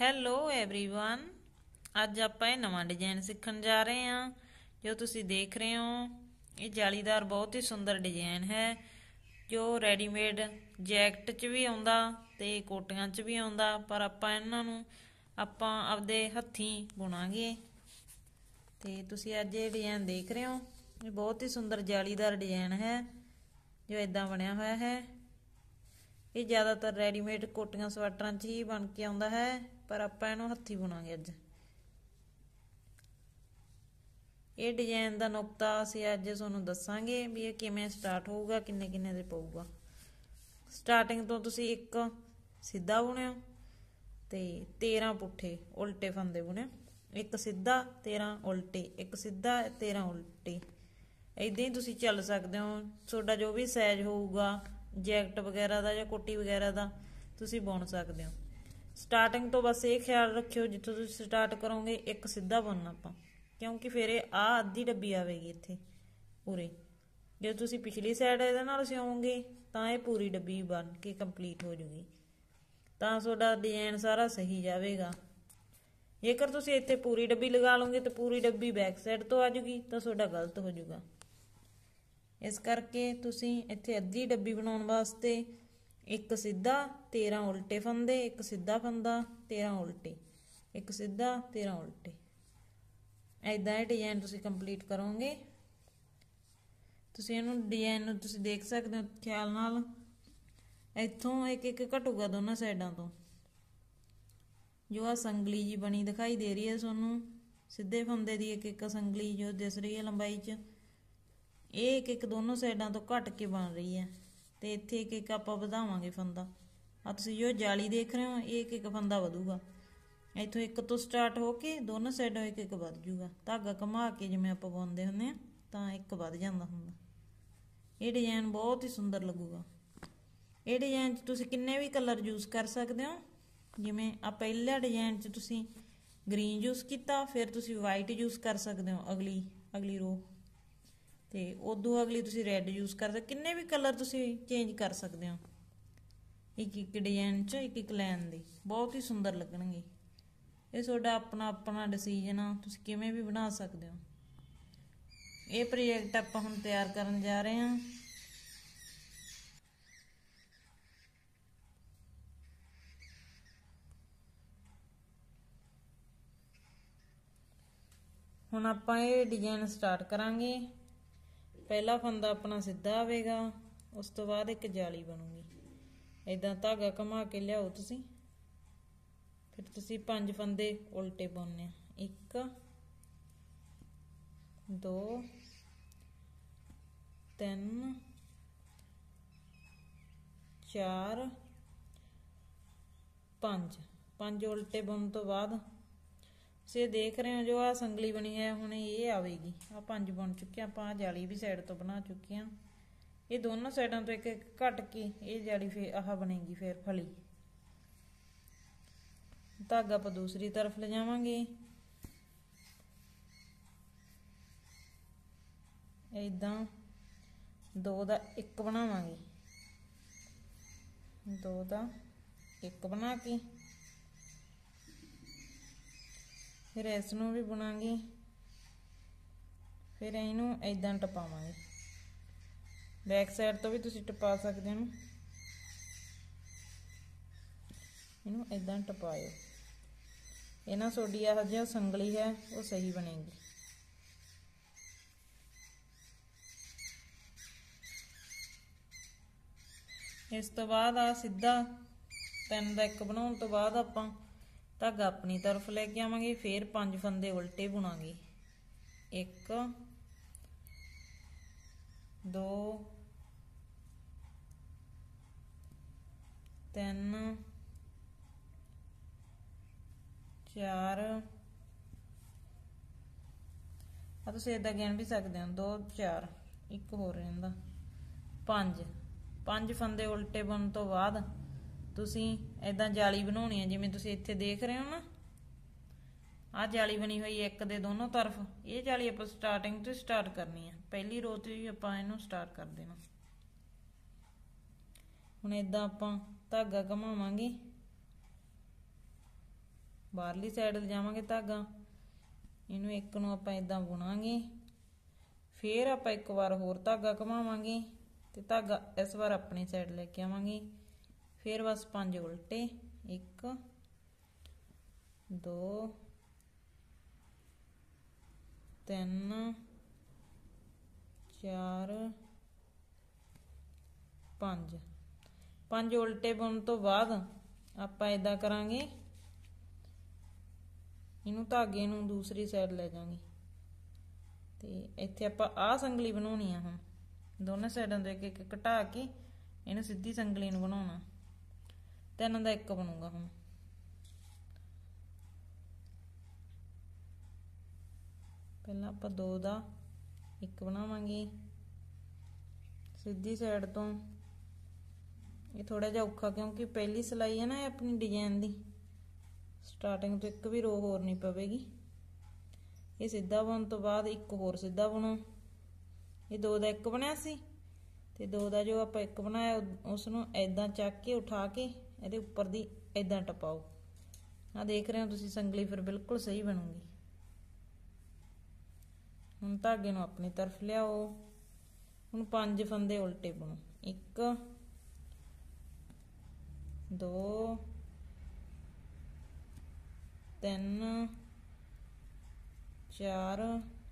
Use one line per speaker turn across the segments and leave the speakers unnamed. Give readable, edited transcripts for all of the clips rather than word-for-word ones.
Hello everyone. ਅੱਜ ਆਪਾਂ ਇਹ ਨਵਾਂ ਡਿਜ਼ਾਈਨ ਸਿੱਖਣ ਜਾ ਰਹੇ ਹਾਂ। ਜੋ ਤੁਸੀਂ ਦੇਖ ਰਹੇ ਹੋ ਇਹ ਜਾਲੀਦਾਰ ਬਹੁਤ ਹੀ ਸੁੰਦਰ ਡਿਜ਼ਾਈਨ ਹੈ ਜੋ ਰੈਡੀਮੇਡ ਜੈਕਟ 'ਚ ਵੀ ਆਉਂਦਾ ਤੇ ਕੋਟੀਆਂ 'ਚ ਵੀ ਆਉਂਦਾ, ਪਰ ਆਪਾਂ ਇਹਨਾਂ ਨੂੰ ਆਪਦੇ ਹੱਥੀਂ ਬੁਣਾਂਗੇ। ਤੇ ਤੁਸੀਂ ਅੱਜ ਇਹ ਡਿਜ਼ਾਈਨ ਦੇਖ ਰਹੇ ਹੋ, ਇਹ ਬਹੁਤ ਹੀ ਸੁੰਦਰ ਜਾਲੀਦਾਰ ਡਿਜ਼ਾਈਨ ਹੈ ਜੋ ਇਦਾਂ ਬਣਿਆ ਹੋਇਆ ਹੈ। ਇਹ ਜ਼ਿਆਦਾਤਰ ਰੈਡੀਮੇਡ ਕੋਟੀਆਂ ਸਵੈਟਰਾਂ 'ਚ ਹੀ ਬਣ ਕੇ ਆਉਂਦਾ ਹੈ, पर आप इनू हथी बुनांगे। अज ये डिजाइन का नुकता असीं अज तुहानूं दसांगे भी ये किवें स्टार्ट होऊगा, किन्ने किन्ने दे पऊगा। स्टार्टिंग तो तुसीं एक सीधा बुनिओ ते 13 पुट्ठे उल्टे फंदे बुनिओ, एक सीधा 13 उल्टे, एक सीधा 13 उल्टे। इदां ही तुसीं चल सकदे हो, तुहाडा जो भी साइज होऊगा जैकट वगैरह का जां कोटी वगैरह का तुसीं बुन सकदे हो। स्टार्टिंग तो बस ये ख्याल रखियो जिथों तुसीं स्टार्ट करोगे एक सीधा बुनना आपां, क्योंकि फिर आ अद्धी डब्बी आवेगी इत्थे पूरे। जो तुसीं पिछली साइड इहदे नाल सिओंगे तां ये पूरी डब्बी बन के कंप्लीट हो जूगी, तां तुहाडा डिजाइन सारा सही जावेगा। जेकर तुसीं इत्थे पूरी डब्बी लगा लोगे तो पूरी डब्बी बैक साइड तो आ जूगी तां तुहाडा गलत हो जूगा। इस करके तुसीं इत्थे अद्धी डब्बी बनाउण वास्ते एक सीधा 13 उल्टे फंदे, एक सीधा फंदा 13 उल्टे, एक सीधा 13 उल्टे। इदां ये डिजाइन तुसीं कंप्लीट करोगे। तुसीं इहनूं डिजाइन नूं तुसीं देख सकदे हो ख्याल नाल, इत्थों एक एक घटूगा दोनों साइडां तो। जो आ संगली जी बनी दिखाई दे रही है तुहानूं, सीधे फंदे दी एक एक संगली जो दिस रही है लंबाई च, ये एक एक दोनों साइडां तो घट के बन रही है। तो इत्थे एक एक आपां वधावांगे फंदा। आ तुसीं जो जाली देख रहे हो ये एक एक फंदा वधूगा, इत्थों एक तो स्टार्ट होके दोनों साइडों एक एक वध जूगा। धागा घुमा के जिवें आपां बुनदे हुंदे आ तां एक वध जांदा हुंदा। ये डिजाइन बहुत ही सुंदर लगूगा। ये डिजाइन च तुसीं किन्ने भी कलर यूज कर सकदे हो। जिवें आ पहला डिजाइन च तुसीं ग्रीन यूज किया, फिर तुसीं वाइट यूज कर सकदे हो अगली रो, तो उदों अगली तुसीं रैड यूज कर सकते, किन्ने भी कलर तुसीं चेंज कर सकते हो। एक एक डिजाइन च एक एक लाइन दे बहुत ही सुंदर लगणगे। ये तुहाडा अपना अपना डिसीजन आ, तुसीं किवें भी बना सकते हो। ये प्रोजेक्ट आपां हुण तैयार करन जा रहे हैं। हुण आपां ये डिजाइन स्टार्ट करांगे। पहला फंदा अपना सीधा आवेगा, उस तो बाद एक जाली बनूगी। इदां धागा घुमा के लियाओ तुसीं, फिर तुसीं 5 फंदे उल्टे बुनने, 1 2 3 4 5 उल्टे बुन तो बाद तुसीं देख रहे हो जो आ संगली बनी है हुण ये आवेगी। आ 5 बुन चुके हैं आपां, जाली भी साइड तो बना चुके हैं। ये दोनों साइडों तो एक एक घट के ये जाली फिर आह बनेगी, फिर फली। धागा आपां दूसरी तरफ ले जावांगे। इदां 2 दा 1 बनावांगे, 2 दा 1 बना के फिर इसनूं भी बुनांगे, फिर इनू इदां टपावांगे। बैक साइड तो भी तुसीं टपा सकदे हो, इनू इदां टपाओ। ये ना तुहाडी आह जो संगली है वो सही बनेगी। इस तो बाद आ सीधा 3 दा 1 बनाउण तो बाद आपां धागा अपनी तरफ लैके आवांगे, फिर 5 फंदे उल्टे बुनांगे, 1 2 3 4 तुसीं इदां गिण भी सकदे हो, 2 4 1 होर रहिंदा 5 फंदे उल्टे बुन तो बाद तुसीं इदां जाली बनाउणी है। जिवें तुसीं इत्थे देख रहे हो ना, आ जाली बनी हुई है एक दे दोनों तरफ। ये जाली आपां स्टार्टिंग तो स्टार्ट करनी है, पहली रो तो ही आपां इहनूं स्टार्ट कर देना। हुण इदां आपां धागा घुमावांगे, बाहरली साइड ले जावांगे धागा, इनू एक नू आपां इदां बुनांगे, फिर आपां एक बार होर धागा घुमावांगे ते धागा इस बार अपनी साइड लेके आवांगे, फिर बस 5 उल्टे, 1 2 3 4 5 5 उल्टे बुन तो बाद आपां इदां करांगे, इनू धागे नू दूसरी साइड ले जाएंगे ते इत्थे आपां आ संगली बनाउणी आ। हुण दोनों साइडों तो एक एक घटा के इन्हू सीधी संगली नू बनाउणा, 3 दा 1 बनूगा। हुण पहला आपां 2 दा 1 बनावांगे सीधी साइड तो। ये थोड़ा जिहा औखा क्योंकि पहली सिलाई है ना अपनी डिजाइन दी, स्टार्टिंग तो एक भी रो होर नहीं पवेगी। ये सीधा बुन तो बाद एक होर सीधा बुनो, ये 2 दा 1 बनया सी ते 2 दा जो आपां 1 बनाया उसनू ऐदां चक के उठा के इहदे उपर दी ऐदां टपाओ। आ देख रहे हो तुसीं संगली फिर बिल्कुल सही बनूगी। हुण धागे नू अपनी तरफ लियाओ, हुण 5 फंदे उल्टे बुनो, 1 2 3 4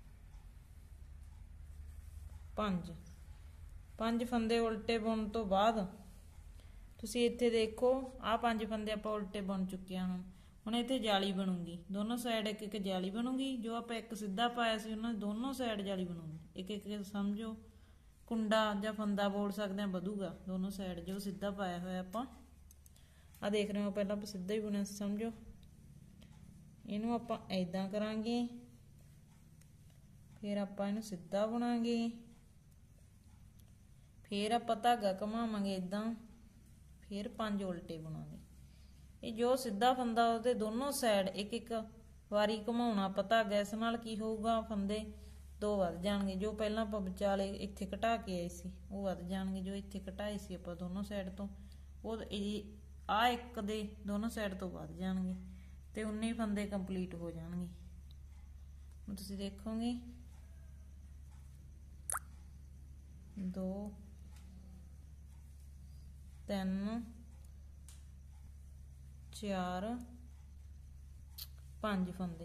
5 5 फंदे उल्टे बुन तो बाद तुसीं इत्थे देखो आ 5 फंदे आपां उल्टे बुन चुके हैं। हुण इत्थे जाली बनूगी, दोनों साइड एक एक जाली बनूगी। जो आपां एक सीधा पाया सी उन्हां दोनों साइड जाली बनूगी, एक एक समझो कुंडा जां फंदा बोल सकते हैं वधूगा दोनों साइड जो सीधा पाया होया आपां। आ देख रहे हो पहला आपां सीधा ही बुनिया समझो, इनू आपां ऐदां करांगे, फिर आपां इनू सीधा बुनांगे, फिर आपां धागा घुमावांगे इदां, फिर 5 उल्टे बुनांगे। ये जो सीधा फंदा उहदे दोनों साइड एक एक वारी घुमाउणा आपां धागा, इस नाल की होऊगा फंदे 2 वध जाणगे। जो पहलां आपां विचाले इत्थे घटा के आए सी वो वध जाणगे, जो इत्थे घटाए सी आपां दोनों साइड तो वो आ एक दे दोनों साइड तो वध जाणगे ते 19 फंदे कंप्लीट हो जाणगे। हुण तुसीं देखोगे 2 3 4 5 फंदे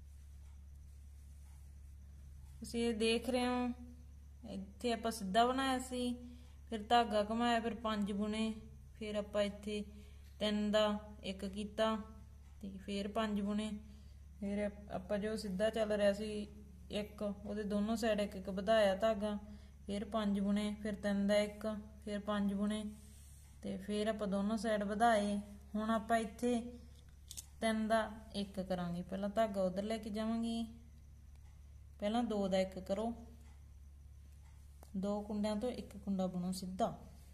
तुसीं ये देख रहे हो। इत्थे आपां सीधा बनाया सी, फिर धागा घुमाया, फिर 5 बुने, फिर आपां इत्थे 3 दा 1 कीता ते फिर 5 बुने, फिर आपां जो सीधा चल रहा सी एक उहदे दोनों साइड एक एक वधाया धागा, फिर 5 बुने, फिर 3 दा 1, फिर 5 बुने ते फिर आपां दोनों साइड वधाए। हुण आपां इत्थे 3 दा 1 करांगे, पहला धागा उधर लेके जावांगे, पहला 2 दा 1 करो, 2 कुंडियां तो 1 कुंडा बुनो सीधा,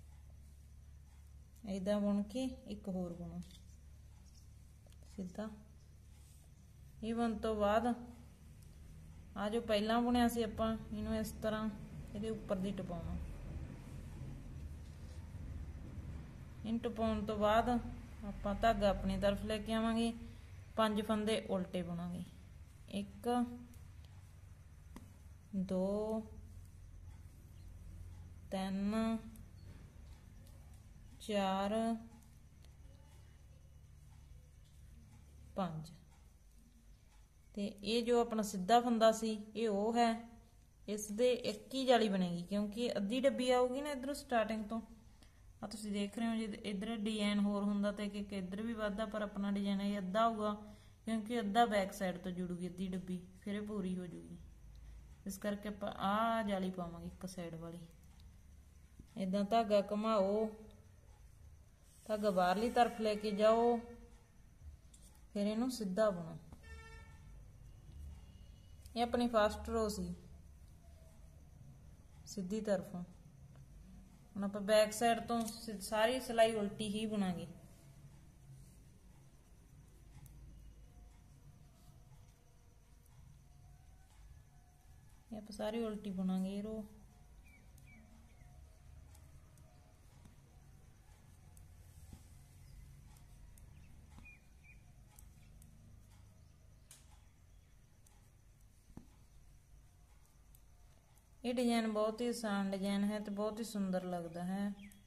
इदां बुन के एक होर बुनो सीधा। ये बन तो बाद आ जो पहला बुनिया सी आपां इनू इस तरह इहदे उपर दी टपाउणा, इन टपाउण तो बाद आपां धागा अपनी तरफ लेके आवांगे, 5 फंदे उल्टे बुनांगे, 1 2 3 4 5 ते ये जो अपना सीधा फंदा सी ये वो है, इस दे एक ही जाली बनेगी क्योंकि अद्धी डब्बी आऊगी ना इधरों स्टार्टिंग तो। आ तुसीं देख रहे हो जे इधर डिजाइन होर हुंदा ते कि इधर भी वाधा, पर अपना डिजाइन ये अद्धा होगा क्योंकि अद्धा बैक साइड तो जुड़ूगी अद्धी डब्बी, फिर ये पूरी हो जूगी। इस करके आपां आ जाली पावांगे एक साइड वाली, इदां धागा घुमाओ, धागा बाहरली तरफ लेके जाओ, फिर इनू सीधा बुनो। ये अपनी फर्स्ट रो सी सीधी तरफों, हुण आपां बैक साइड तो सारी सिलाई उल्टी ही बुनांगे। ये आपां सारी उल्टी बुनांगे रो, ये डिजाइन बहुत ही आसान डिजाइन है तो बहुत ही सुंदर लगता है।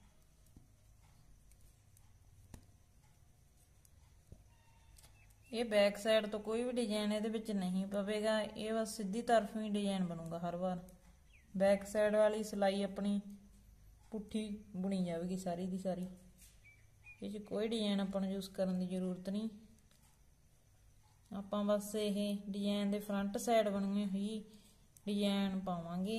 ये बैक साइड तो कोई भी डिजाइन ਇਹਦੇ ਵਿੱਚ नहीं पवेगा, ये बस सीधी तरफ ही डिजाइन बनूगा हर बार। बैक साइड वाली सिलाई अपनी पुट्ठी बुनी जाएगी सारी दी सारी, ये कोई डिजाइन अपन यूज करने की जरूरत नहीं। ਆਪਾਂ बस ये डिजाइन के फ्रंट साइड बनी हुई डिजाइन पावांगे।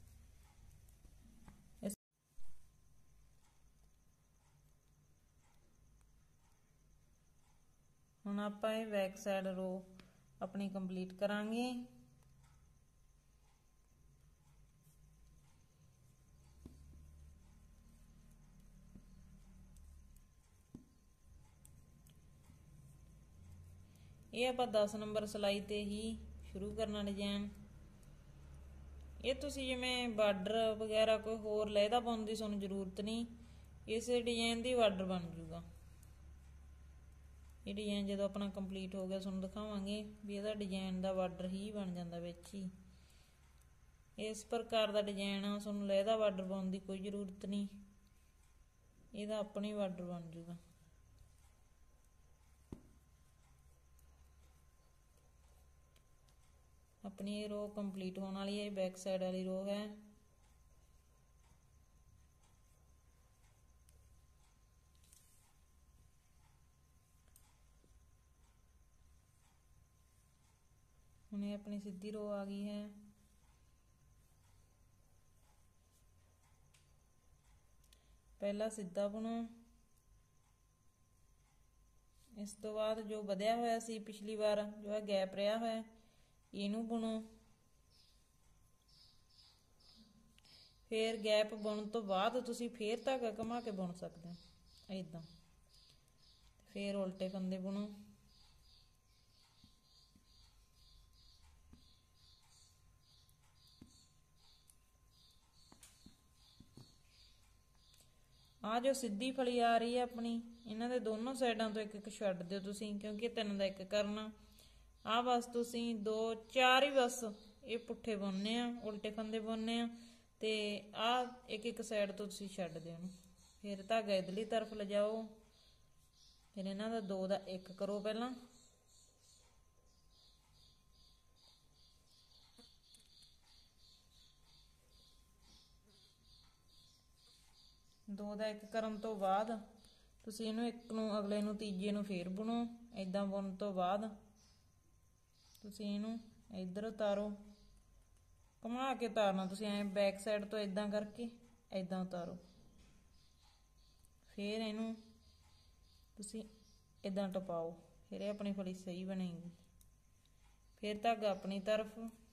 ਹੁਣ ਆਪਾਂ ਇਹ बैक साइड रो अपनी कंप्लीट करांगे। ये आप 10 नंबर सिलाई ते ही शुरू करना डिजाइन। ये तुसी जिवें बार्डर वगैरह कोई होर लहदा पाउण दी तुहानूं जरूरत नहीं, इस डिजाइन दी बार्डर बन जूगा। ये डिजाइन जो अपना कंप्लीट हो गया तुहानूं दिखावांगे भी इहदा डिजाइन दा बार्डर ही बन जांदा विच ही। इस प्रकार दा डिजाइन आ, तुहानूं लहदा बार्डर पाउण दी कोई जरूरत नहीं, इहदा अपनी बार्डर बन जूगा। अपनी ये रो कंप्लीट होने वाली है, बैक साइड वाली रो है। हुण ये अपनी सीधी रो आ गई है। पहला सीधा बुनो, इस तो बाद जो वधिया होया सी पिछली बार जो है गैप रहा है इनू बुनो। फिर गैप बुन तो बाद तुसी फिर धागा घुमा के बुन सकते हो इदां। फिर उल्टे फंदे बुनो। आ जो सीधी फली आ रही है अपनी, इन्हां दे दोनों साइडों तो एक एक छड्ड दिओ तुसी, क्योंकि 3 दा 1 करना। आ बस तुसी 2 4 ही बस ये पुट्ठे बुनने आ, उल्टे फंदे बुनने आ ते आ एक एक साइड तो तुसी छड्ड दिओ। फिर धागा इधरली तरफ ले जाओ, फिर इन्हां दा 2 दा 1 करो। पहला 2 ਦਾ 1 ਕਰਨ ਤੋਂ ਬਾਅਦ ਤੁਸੀਂ ਇਹਨੂੰ ਇੱਕ ਨੂੰ ਅਗਲੇ ਨੂੰ ਤੀਜੇ ਨੂੰ ਫੇਰ ਬੁਣੋ। ਇਦਾਂ ਬੁਣਨ ਤੋਂ ਬਾਅਦ ਤੁਸੀਂ ਇਹਨੂੰ ਇੱਧਰ ਉਤਾਰੋ, ਘੁਮਾ ਕੇ ਉਤਾਰਨਾ ਤੁਸੀਂ ਐ ਬੈਕ ਸਾਈਡ ਤੋਂ ਇਦਾਂ ਕਰਕੇ ਇਦਾਂ ਉਤਾਰੋ। फिर इनू तुसी इदां टपाओ, फिर ये अपनी फली सही बनेगी। फिर धागा अपनी तरफ,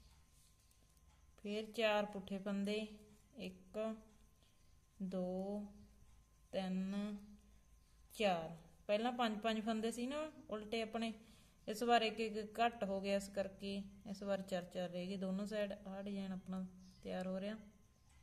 फिर 4 पुट्ठे फंदे 1 2 3 4। पहला 5 फंदे सी ना उल्टे अपने, इस बार एक एक घट हो गया, इस करके इस बार 4 रह गए दोनों साइड। आ डिजाइन अपना तैयार हो रहा।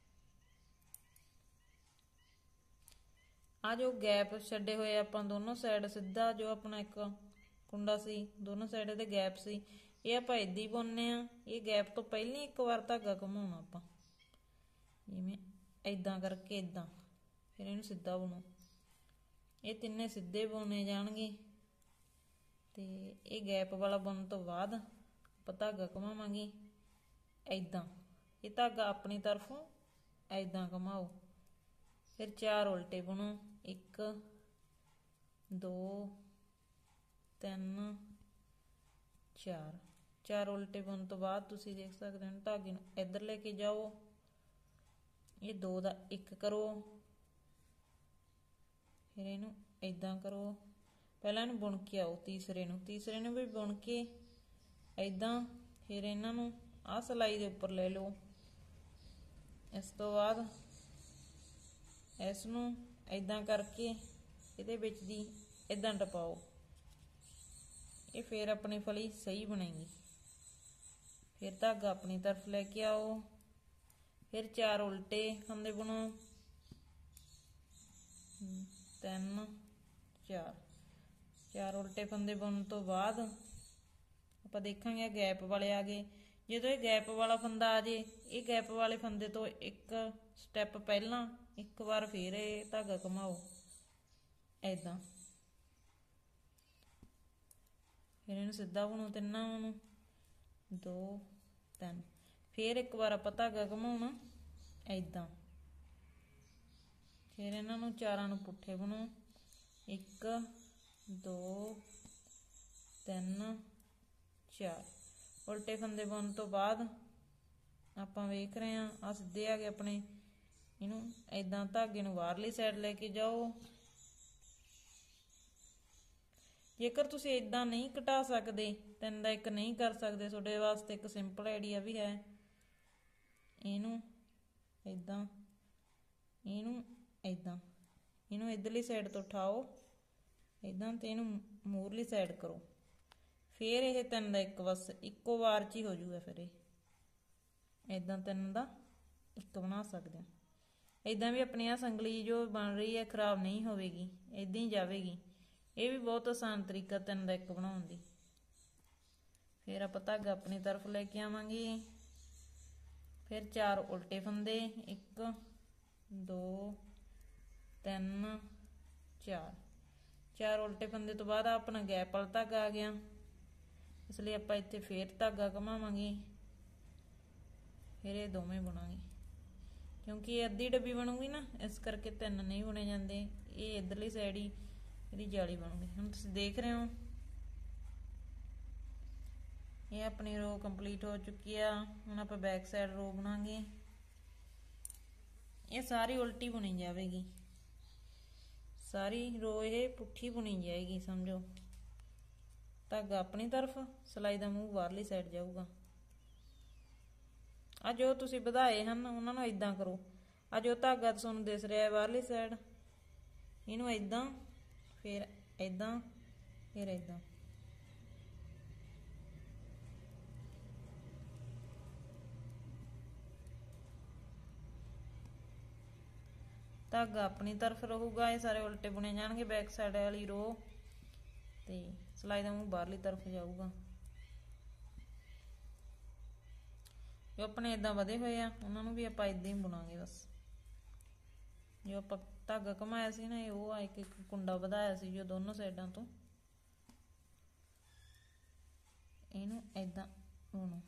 आ जो गैप छड्डे हुए आपां दोनों साइड सीधा जो अपना एक कुंडा सी दोनों साइड दे गैप सी, ये आपां इदां ही बुनने आ। ये गैप तो पहले एक बार धागा घुमाउणा आपां जिवें इदां करके इदां, फिर इहनूं सीधा बुनो। ये तिन्ने सीधे बुने जाणगे ते ये गैप वाला बुनन तो बाद आपां धागा घुमावांगे इदां। ये धागा अपनी तरफों इदां घुमाओ, फिर 4 उल्टे बुनो 1 2 3 4। 4 उल्टे बुन तो बाद तुसी देख सकते हो धागे नूं इधर लेके जाओ। ये 2 दा 1 करो, फिर इनू इदां करो। पहला इनू बुन के आओ, तीसरे नूं भी बुन के इदां। फिर इन्हां नूं आ सिलाई दे उपर ले लो। इस तो बाद इस नूं इदां करके इहदे विच दी इदां टपाओ। ये फिर अपनी फली सही बनेगी। फिर धागा अपनी तरफ लेके आओ, फिर 4 उल्टे फंदे बुनो 3 4। 4 उल्टे फंदे बुनन तो बाद आपां देखांगे गैप वाले आ गए। ਜਦੋਂ ਇਹ ਗੈਪ ਵਾਲਾ ਫੰਦਾ ਆ ਜੇ, ਇਹ ਗੈਪ ਵਾਲੇ ਫੰਦੇ ਤੋਂ ਇੱਕ ਸਟੈਪ ਪਹਿਲਾਂ ਇੱਕ ਵਾਰ ਫੇਰ ਇਹ ਧਾਗਾ ਘੁਮਾਓ ਐਦਾਂ, ਫਿਰ ਇਹਨੂੰ ਸਿੱਧਾ ਬੁਣੋ ਤਿੰਨਾਂ ਨੂੰ, 2 3, ਫਿਰ ਇੱਕ ਵਾਰ ਆਪਾਂ ਧਾਗਾ ਘੁਮਾਉਣਾ ਐਦਾਂ, ਫਿਰ ਇਹਨਾਂ ਨੂੰ ਚਾਰਾਂ ਨੂੰ ਪੁੱਠੇ ਬੁਣੋ, 1 2 3 4। ਉਲਟੇ ਫੰਦੇ ਬੁਣਨ ਤੋਂ ਬਾਅਦ ਆਪਾਂ ਵੇਖ ਰਹੇ ਹਾਂ ਆ ਸਿੱਧੇ ਆ ਗਏ ਆਪਣੇ, ਇਹਨੂੰ ਐਦਾਂ ਧਾਗੇ ਨੂੰ ਬਾਹਰਲੀ ਸਾਈਡ ਲੈ ਕੇ ਜਾਓ। ਜੇਕਰ ਤੁਸੀਂ ਇਦਾਂ ਨਹੀਂ ਘਟਾ ਸਕਦੇ, 3 ਦਾ 1 ਨਹੀਂ ਕਰ ਸਕਦੇ, ਤੁਹਾਡੇ ਵਾਸਤੇ ਇੱਕ ਸਿੰਪਲ ਆਈਡੀਆ ਵੀ ਹੈ, ਇਹਨੂੰ ਇਦਾਂ, ਇਹਨੂੰ ਇਦਾਂ, ਇਹਨੂੰ ਇਧਰਲੀ ਸਾਈਡ ਤੋਂ ਉਠਾਓ ਇਦਾਂ ਤੇ ਇਹਨੂੰ ਮੂਹਰਲੀ ਸਾਈਡ ਕਰੋ, ਫਿਰ ਇਹ 3 ਦਾ 1 ਬਸ ਇੱਕੋ ਵਾਰ 'ਚ ਹੀ ਹੋ ਜਾਊਗਾ। ਫਿਰ ਇਹ ਇਦਾਂ 3 ਦਾ 1 ਬਣਾ ਸਕਦੇ ਹੋ। ਇਦਾਂ ਵੀ ਆਪਣੀ ਆ ਸੰਗਲੀ ਜੋ ਬਣ ਰਹੀ ਹੈ ਖਰਾਬ ਨਹੀਂ ਹੋਵੇਗੀ, ਇਦਾਂ ਹੀ ਜਾਵੇਗੀ। ਇਹ ਵੀ ਬਹੁਤ ਆਸਾਨ ਤਰੀਕਾ 3 ਦਾ 1 ਬਣਾਉਣ ਦੀ। ਫਿਰ ਆਪਾਂ ਧਾਗਾ ਆਪਣੀ ਤਰਫ ਲੈ ਕੇ ਆਵਾਂਗੇ, ਫਿਰ 4 ਉਲਟੇ ਫੰਦੇ, 1 2 3 4। 4 ਉਲਟੇ ਫੰਦੇ ਤੋਂ ਬਾਅਦ ਆਪਣਾ ਗੈਪ ਵਾਲਾ ਧਾਗਾ ਆ ਗਿਆ, ਇਸ ਲਈ ਆਪਾਂ ਇੱਥੇ ਫੇਰ ਧਾਗਾ ਘੁਮਾਵਾਂਗੇ, ਫਿਰ ਇਹ ਦੋਵੇਂ ਬੁਣਾਂਗੇ। ਕਿਉਂਕਿ ਇਹ ਅੱਧੀ ਡੱਬੀ ਬਣੂਗੀ ਨਾ, ਇਸ ਕਰਕੇ 3 ਨਹੀਂ ਬੁਣੇ ਜਾਂਦੇ, ਇਹ ਇਧਰਲੀ ਸਾਈਡ ਹੀ ਇਹਦੀ ਜਾਲੀ ਬਣੂਗੀ। ਹੁਣ ਤੁਸੀਂ ਦੇਖ ਰਹੇ ਹੋ ਇਹ ਆਪਣੀ ਰੋ ਕੰਪਲੀਟ ਹੋ ਚੁੱਕੀ ਆ। ਹੁਣ ਆਪਾਂ ਬੈਕ ਸਾਈਡ ਰੋ ਬਣਾਂਗੇ, ਇਹ ਸਾਰੀ ਉਲਟੀ ਬੁਣੀ ਜਾਵੇਗੀ, ਸਾਰੀ ਰੋ ਇਹ ਪੁੱਠੀ ਬੁਣੀ ਜਾਏਗੀ ਸਮਝੋ। ਧਾਗਾ ਆਪਣੀ ਤਰਫ, ਸਿਲਾਈ ਦਾ ਮੂੰਹ ਬਾਹਰਲੀ ਸਾਈਡ ਜਾਊਗਾ। ਆ ਜੋ ਤੁਸੀਂ ਵਧਾਏ ਹਨ ਉਹਨਾਂ ਨੂੰ ਇਦਾਂ ਕਰੋ, ਆ ਜੋ ਧਾਗਾ ਤੁਹਾਨੂੰ ਦਿਸ ਰਿਹਾ ਹੈ ਬਾਹਰਲੀ ਸਾਈਡ, ਇਹਨੂੰ ਇਦਾਂ, ਫਿਰ ਇਦਾਂ, ਫਿਰ ਇਦਾਂ। ਧਾਗਾ ਆਪਣੀ ਤਰਫ ਰਹੂਗਾ, ਇਹ ਸਾਰੇ ਉਲਟੇ ਬੁਣੇ ਜਾਣਗੇ ਬੈਕ ਸਾਈਡ ਵਾਲੀ ਰੋ, ਤੇ ਸਿਲਾਈ ਦਾ ਮੂੰਹ ਬਾਹਰਲੀ ਤਰਫ ਜਾਊਗਾ। ਜੋ ਆਪਣੇ ਇਦਾਂ ਵਧੇ ਹੋਏ ਆ ਉਹਨਾਂ ਨੂੰ ਵੀ ਆਪਾਂ ਇਦਾਂ ਹੀ ਬੁਣਾਂਗੇ ਬਸ। ਜੋ ਆਪਾਂ ਧਾਗਾ ਘੁਮਾਇਆ ਸੀ ਨਾ, ਇਹ ਉਹ ਆ ਇੱਕ ਕੁੰਡਾ ਵਧਾਇਆ ਸੀ ਜੋ ਦੋਨੋਂ ਸਾਈਡਾਂ ਤੋਂ, ਇਹਨੂੰ ਇਦਾਂ ਬੁਣੋ।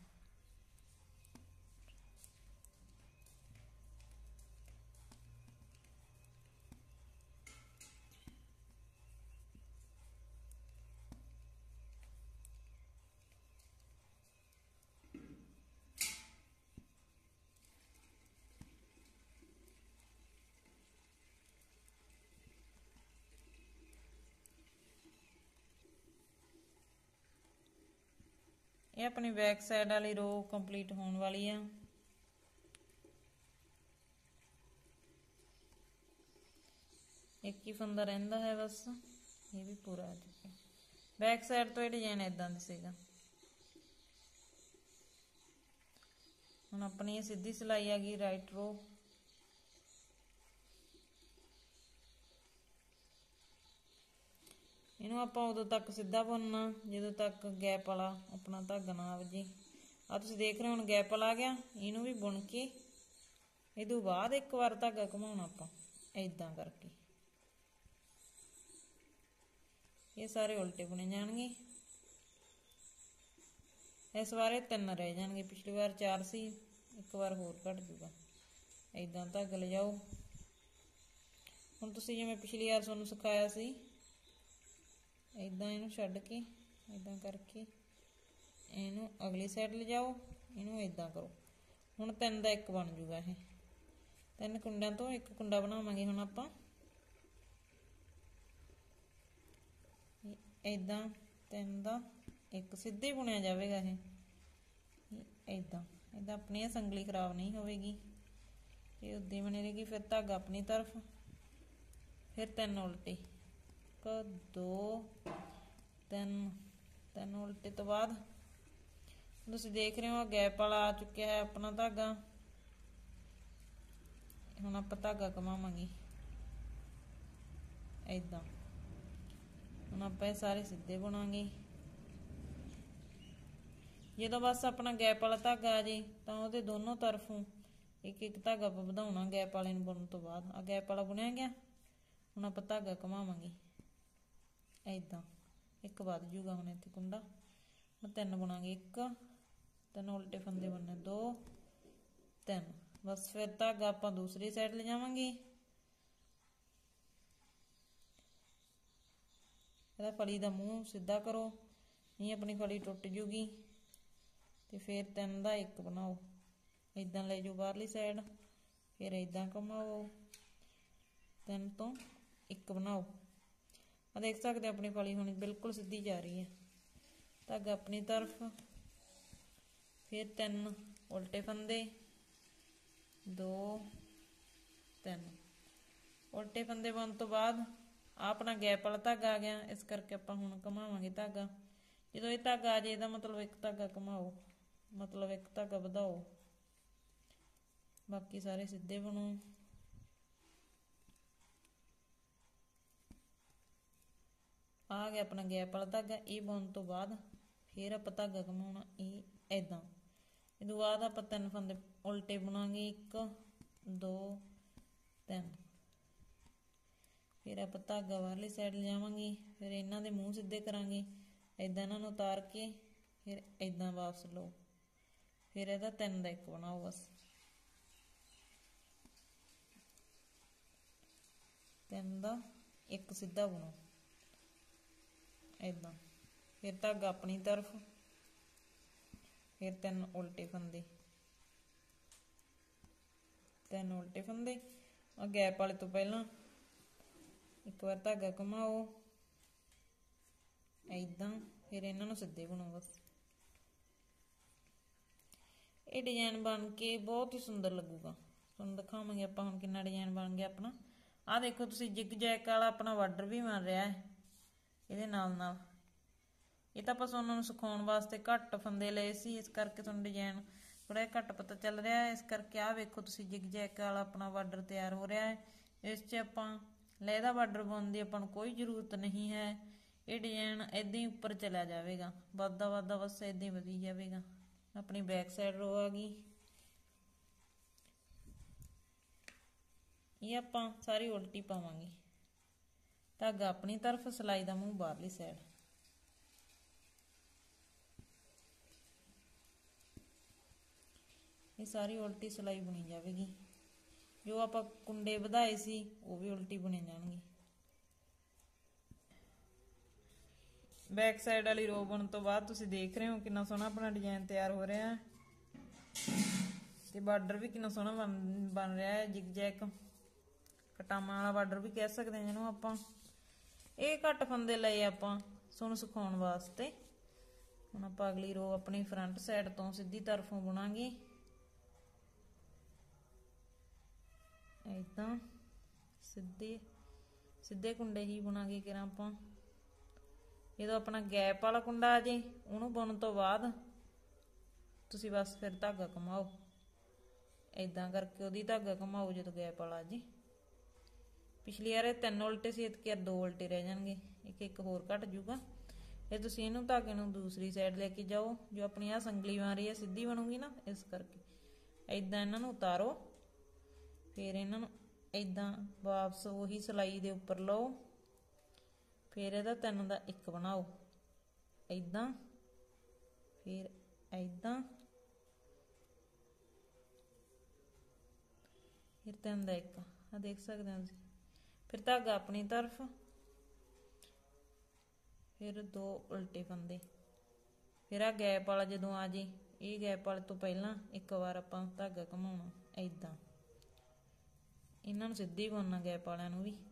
ਇਹ ਆਪਣੀ ਬੈਕ ਸਾਈਡ ਵਾਲੀ ਰੋ ਕੰਪਲੀਟ ਹੋਣ ਵਾਲੀ ਆ। ਇੱਕ ਹੀ ਫੰਦਾ ਰਹਿੰਦਾ ਹੈ ਬਸ, ਇਹ ਵੀ ਪੂਰਾ ਆ ਚੁੱਕਿਆ। ਬੈਕ ਸਾਈਡ ਤੋਂ ਇਹ ਡਿਜ਼ਾਈਨ ਇਦਾਂ ਦਿਸੇਗਾ। ਹੁਣ ਆਪਣੀ ਇਹ ਸਿੱਧੀ ਸਿਲਾਈ ਆ ਗਈ ਰਾਈਟ ਰੋ। ਇਹਨੂੰ ਆਪਾਂ ਉਦੋਂ ਤੱਕ ਸਿੱਧਾ ਬੁਣਨਾ ਜਦੋਂ ਤੱਕ ਗੈਪ ਵਾਲਾ ਆਪਣਾ ਧਾਗਾ ਨਾ ਵੱਜੇ। ਆ ਤੁਸੀਂ ਦੇਖ ਰਹੇ ਹੋ ਹੁਣ ਗੈਪ ਵਾਲਾ ਆ ਗਿਆ, ਇਹਨੂੰ ਵੀ ਬੁਣ ਕੇ ਇਹ ਤੋਂ ਬਾਅਦ ਇੱਕ ਵਾਰ ਧਾਗਾ ਘੁਮਾਉਣਾ ਆਪਾਂ ਇਦਾਂ ਕਰਕੇ। ਇਹ ਸਾਰੇ ਉਲਟੇ ਬੁਣੇ ਜਾਣਗੇ। ਇਸ ਵਾਰ ਇਹ 3 ਰਹਿ ਜਾਣਗੇ, ਪਿਛਲੀ ਵਾਰ 4 ਸੀ, ਇੱਕ ਵਾਰ ਹੋਰ ਘਟ ਜੂਗਾ। ਇਦਾਂ ਧਾਗਾ ਲਿਜਾਓ। ਹੁਣ ਤੁਸੀਂ ਜਿਵੇਂ ਪਿਛਲੀ ਵਾਰ ਤੁਹਾਨੂੰ ਸਿਖਾਇਆ ਸੀ ਇਦਾਂ ਇਹਨੂੰ ਛੱਡ ਕੇ ਇਦਾਂ ਕਰਕੇ ਇਹਨੂੰ ਅਗਲੀ ਸਾਈਡ ਲਿਜਾਓ, ਇਹਨੂੰ ਇਦਾਂ ਕਰੋ। ਹੁਣ 3 ਦਾ 1 ਬਣ ਜੂਗਾ। ਇਹ 3 ਕੁੰਡਿਆਂ ਤੋਂ ਇੱਕ ਕੁੰਡਾ ਬਣਾਵਾਂਗੇ ਹੁਣ ਆਪਾਂ ਇਦਾਂ। 3 ਦਾ 1 ਸਿੱਧੇ ਬੁਣਿਆ ਜਾਵੇਗਾ। ਇਹ ਇਦਾਂ ਇਦਾਂ ਆਪਣੀ ਸੰਗਲੀ ਖਰਾਬ ਨਹੀਂ ਹੋਵੇਗੀ, ਇਹ ਉੱਦਾਂ ਹੀ ਬਣੀ ਰਹੇਗੀ। ਫਿਰ ਧਾਗਾ ਆਪਣੀ ਤਰਫ, ਫਿਰ 3 ਉਲਟੇ, 1 2 3 ਉਲਟੇ ਤੋਂ ਬਾਅਦ ਤੁਸੀਂ ਦੇਖ ਰਹੇ ਹੋ ਗੈਪ ਵਾਲਾ ਆ ਚੁੱਕਿਆ ਹੈ ਆਪਣਾ ਧਾਗਾ। ਹੁਣ ਆਪਾਂ ਧਾਗਾ ਘੁਮਾਵਾਂਗੇ ਇਦਾਂ। ਹੁਣ ਆਪਾਂ ਇਹ ਸਾਰੇ ਸਿੱਧੇ ਬੁਣਾਂਗੇ। ਜਦੋਂ ਬਸ ਆਪਣਾ ਗੈਪ ਵਾਲਾ ਧਾਗਾ ਆ ਜੇ ਤਾਂ ਉਹਦੇ ਦੋਨੋਂ ਤਰਫੋਂ ਇੱਕ ਇੱਕ ਧਾਗਾ ਆਪਾਂ ਵਧਾਉਣਾ ਗੈਪ ਵਾਲੇ ਨੂੰ ਬੁਣਨ ਤੋਂ ਬਾਅਦ। ਆ ਗੈਪ ਵਾਲਾ ਬੁਣਿਆ ਗਿਆ, ਹੁਣ ਆਪਾਂ ਧਾਗਾ ਘੁਮਾਵਾਂਗੇ ਏਦਾਂ, ਇੱਕ ਵੱਧ ਜੂਗਾ ਹੁਣ ਇੱਥੇ ਕੁੰਡਾ। ਹੁਣ 3 ਬੁਣਾਂਗੇ, 1 3 ਉਲਟੇ ਫੰਦੇ ਬਣਨੇ 2 3। ਬਸ ਫਿਰ ਧਾਗਾ ਆਪਾਂ ਦੂਸਰੀ ਸਾਈਡ ਲੈ ਜਾਵਾਂਗੇ, ਇਹਦਾ ਫਲੀ ਦਾ ਮੂੰਹ ਸਿੱਧਾ ਕਰੋ, ਨਹੀਂ ਆਪਣੀ ਫਲੀ ਟੁੱਟ ਜੂਗੀ। ਤੇ ਫਿਰ 3 ਦਾ 1 ਬਣਾਓ, ਏਦਾਂ ਲੈ ਜਾਓ ਬਾਹਰਲੀ ਸਾਈਡ, ਫਿਰ ਏਦਾਂ ਘੁਮਾਓ, 3 ਤੋਂ 1 ਬਣਾਓ। ਆ ਦੇਖ ਸਕਦੇ ਆਪਣੀ ਫਲੀ ਹੁਣ ਬਿਲਕੁਲ ਸਿੱਧੀ ਜਾ ਰਹੀ ਹੈ। ਧਾਗਾ ਆਪਣੀ ਤਰਫ, ਫਿਰ 3 ਉਲਟੇ ਫੰਦੇ 2 3। ਉਲਟੇ ਫੰਦੇ ਬਣਨ ਤੋਂ ਬਾਅਦ ਆਪਣਾ ਗੈਪ ਵਾਲਾ ਧਾਗਾ ਆ ਗਿਆ, ਇਸ ਕਰਕੇ ਆਪਾਂ ਹੁਣ ਘੁਮਾਵਾਂਗੇ ਧਾਗਾ। ਜਦੋਂ ਇਹ ਧਾਗਾ ਆ ਜਾਏ ਇਹਦਾ ਮਤਲਬ ਇੱਕ ਧਾਗਾ ਘੁਮਾਓ, ਮਤਲਬ ਇੱਕ ਧਾਗਾ ਵਧਾਓ, ਬਾਕੀ ਸਾਰੇ ਸਿੱਧੇ ਬਣੋ। ਆ ਗਿਆ ਆਪਣਾ ਗੈਪ ਵਾਲਾ ਧਾਗਾ। ਇਹ ਬੁਣਨ ਤੋਂ ਬਾਅਦ ਫਿਰ ਆਪਾਂ ਧਾਗਾ ਘੁਮਾਉਣਾ ਇਹ ਏਦਾਂ। ਇਹ ਤੋਂ ਬਾਅਦ ਆਪਾਂ 3 ਫੰਦੇ ਉਲਟੇ ਬੁਣਾਂਗੇ, 1 2 3। ਫਿਰ ਆਪਾਂ ਧਾਗਾ ਬਾਹਰਲੀ ਸਾਈਡ ਲਿਜਾਵਾਂਗੇ, ਫਿਰ ਇਹਨਾਂ ਦੇ ਮੂੰਹ ਸਿੱਧੇ ਕਰਾਂਗੇ, ਏਦਾਂ ਇਹਨਾਂ ਨੂੰ ਉਤਾਰ ਕੇ ਫਿਰ ਏਦਾਂ ਵਾਪਸ ਲਓ, ਫਿਰ ਇਹਦਾ 3 ਦਾ 1 ਬਣਾਓ। ਬਸ 3 ਦਾ 1 ਸਿੱਧਾ ਬੁਣੋ ਏਦਾਂ। ਫਿਰ ਧਾਗਾ ਆਪਣੀ ਤਰਫ, ਫਿਰ 3 ਉਲਟੇ ਫੰਦੇ 3 ਉਲਟੇ ਫੰਦੇ। ਆ ਗੈਪ ਵਾਲੇ ਤੋਂ ਪਹਿਲਾਂ ਇੱਕ ਵਾਰ ਧਾਗਾ ਘੁਮਾਓ ਏਦਾਂ, ਫਿਰ ਇਹਨਾਂ ਨੂੰ ਸਿੱਧੇ ਬਣੋ। ਬਸ ਇਹ ਡਿਜ਼ਾਈਨ ਬਣ ਕੇ ਬਹੁਤ ਹੀ ਸੁੰਦਰ ਲੱਗੂਗਾ, ਤੁਹਾਨੂੰ ਦਿਖਾਵਾਂਗੇ ਆਪਾਂ ਹੁਣ ਕਿੰਨਾ ਡਿਜ਼ਾਈਨ ਬਣ ਗਿਆ ਆਪਣਾ। ਆਹ ਦੇਖੋ ਤੁਸੀਂ ਜਿਗ ਜੈਕ ਵਾਲਾ ਆਪਣਾ ਬਾਰਡਰ ਵੀ ਬਣ ਰਿਹਾ ਹੈ ਇਹਦੇ ਨਾਲ ਨਾਲ। ਇਹ ਤਾਂ ਆਪਾਂ ਤੁਹਾਨੂੰ ਨੂੰ ਸਿਖਾਉਣ ਵਾਸਤੇ ਘੱਟ ਫੰਦੇ ਲਏ ਸੀ, ਇਸ ਕਰਕੇ ਤੁਹਾਨੂੰ ਡਿਜ਼ਾਈਨ ਥੋੜਾ ਜਿਹਾ ਘੱਟ ਪਤਾ ਚੱਲ ਰਿਹਾ ਹੈ। ਇਸ ਕਰਕੇ ਆਹ ਵੇਖੋ ਤੁਸੀਂ ਜਿਗ ਜੈਕ ਵਾਲਾ ਆਪਣਾ ਬਾਰਡਰ ਤਿਆਰ ਹੋ ਰਿਹਾ ਹੈ। ਇਸ 'ਚ ਆਪਾਂ ਲਹਿਦਾ ਬਾਰਡਰ ਪਾਉਣ ਦੀ ਆਪਾਂ ਨੂੰ ਕੋਈ ਜ਼ਰੂਰਤ ਨਹੀਂ ਹੈ। ਇਹ ਡਿਜ਼ਾਈਨ ਏਦਾਂ ਹੀ ਉੱਪਰ ਚਲਾ ਜਾਵੇਗਾ, ਵੱਧਦਾ ਵੱਧਦਾ ਬਸ ਏਦਾਂ ਹੀ ਵਧੀ ਜਾਵੇਗਾ। ਆਪਣੀ ਬੈਕ ਸਾਈਡ ਰੋ ਆ ਗਈ, ਇਹ ਆਪਾਂ ਸਾਰੀ ਉਲਟੀ ਪਾਵਾਂਗੇ। ਧਾਗਾ ਆਪਣੀ ਤਰਫ, ਸਿਲਾਈ ਦਾ ਮੂੰਹ ਬਾਹਰਲੀ ਸਾਈਡ। ਇਹ ਸਾਰੀ ਉਲਟੀ ਸਿਲਾਈ ਬੁਣੀ ਜਾਵੇਗੀ। ਜੋ ਆਪਾਂ ਕੁੰਡੇ ਵਧਾਏ ਸੀ ਉਹ ਵੀ ਉਲਟੀ ਬੁਣੇ ਜਾਣਗੇ। ਬੈਕ ਸਾਈਡ ਵਾਲੀ ਰੋ ਬਣਨ ਤੋਂ ਬਾਅਦ ਤੁਸੀਂ ਦੇਖ ਰਹੇ ਹੋ ਕਿੰਨਾ ਸੋਹਣਾ ਆਪਣਾ ਡਿਜ਼ਾਈਨ ਤਿਆਰ ਹੋ ਰਿਹਾ ਹੈ, ਤੇ ਬਾਰਡਰ ਵੀ ਕਿੰਨਾ ਸੋਹਣਾ ਬਣ ਰਿਹਾ ਹੈ। ਜਿਗ ਜੈਕ ਕਟਾਮਾਂ ਵਾਲਾ ਬਾਰਡਰ ਵੀ ਕਹਿ ਸਕਦੇ ਹਾਂ ਜਿਹਨੂੰ ਆਪਾਂ। ਇਹ ਘੱਟ ਫੰਦੇ ਲਏ ਆਪਾਂ ਤੁਹਾਨੂੰ ਸਿਖਾਉਣ ਵਾਸਤੇ। ਹੁਣ ਆਪਾਂ ਅਗਲੀ ਰੋ ਆਪਣੀ ਫਰੰਟ ਸਾਈਡ ਤੋਂ ਸਿੱਧੀ ਤਰਫੋਂ ਬੁਣਾਂਗੇ ਏਦਾਂ। ਸਿੱਧੇ ਸਿੱਧੇ ਕੁੰਡੇ ਹੀ ਬੁਣਾਂਗੇ ਕਿਰਾਂ ਆਪਾਂ। ਜਦੋਂ ਆਪਣਾ ਗੈਪ ਵਾਲਾ ਕੁੰਡਾ ਆ ਜੇ ਉਹਨੂੰ ਬੁਣਨ ਤੋਂ ਬਾਅਦ ਤੁਸੀਂ ਬਸ ਫਿਰ ਧਾਗਾ ਘੁਮਾਓ ਏਦਾਂ ਕਰਕੇ, ਉਹਦੀ ਧਾਗਾ ਘੁਮਾਓ ਜਦੋਂ ਗੈਪ ਵਾਲਾ ਆ ਜੇ। ਪਿਛਲੀ ਵਾਰ 3 ਉਲਟੇ ਸੀ, ਇਤਕੀ 2 ਉਲਟੇ ਰਹਿ ਜਾਣਗੇ, ਇੱਕ ਹੋਰ ਘਟ ਜੂਗਾ। ਇਹ ਤੁਸੀਂ ਇਹਨੂੰ ਧਾਗੇ ਨੂੰ ਦੂਸਰੀ ਸਾਈਡ ਲੈ ਕੇ ਜਾਓ, ਜੋ ਆਪਣੀ ਆਹ ਸੰਗਲੀ ਬਣ ਰਹੀ ਹੈ ਸਿੱਧੀ ਬਣੂਗੀ ਨਾ, ਇਸ ਕਰਕੇ ਏਦਾਂ ਇਹਨਾਂ ਨੂੰ ਉਤਾਰੋ, ਫਿਰ ਇਹਨਾਂ ਨੂੰ ਏਦਾਂ ਵਾਪਸ ਉਹੀ ਸਿਲਾਈ ਦੇ ਉੱਪਰ ਲਓ, ਫਿਰ ਇਹਦਾ 3 ਦਾ 1 ਬਣਾਓ ਏਦਾਂ, ਫਿਰ ਏਦਾਂ, ਫਿਰ 3 ਦਾ 1। ਆ ਦੇਖ ਸਕਦੇ ਹੋ ਤੁਸੀਂ। ਫਿਰ ਧਾਗਾ ਆਪਣੀ ਤਰਫ, ਫਿਰ 2 ਉਲਟੇ ਫੰਦੇ, ਫਿਰ ਆ ਗੈਪ ਵਾਲਾ ਜਦੋਂ ਆ ਜੇ, ਇਹ ਗੈਪ ਵਾਲੇ ਤੋਂ ਪਹਿਲਾਂ ਇੱਕ ਵਾਰ ਆਪਾਂ ਧਾਗਾ ਘੁਮਾਉਣਾ ਏਦਾਂ। ਇਹਨਾਂ ਨੂੰ ਸਿੱਧੀ ਬੁਣਨਾ ਗੈਪ ਵਾਲਿਆਂ ਨੂੰ ਵੀ।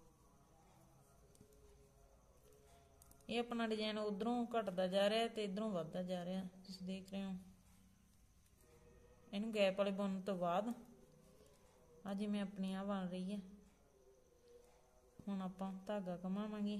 ਇਹ ਆਪਣਾ ਡਿਜ਼ਾਈਨ ਉਧਰੋਂ ਘਟਦਾ ਜਾ ਰਿਹਾ ਤੇ ਇਧਰੋਂ ਵੱਧਦਾ ਜਾ ਰਿਹਾ, ਤੁਸੀਂ ਦੇਖ ਰਹੇ ਹੋ। ਇਹਨੂੰ ਗੈਪ ਵਾਲੇ ਬੁਣਨ ਤੋਂ ਬਾਅਦ ਆ ਜਿਵੇਂ ਆਪਣੀ ਆ ਬਣ ਰਹੀ ਹੈ, ਹੁਣ ਆਪਾਂ ਧਾਗਾ ਘੁਮਾਵਾਂਗੇ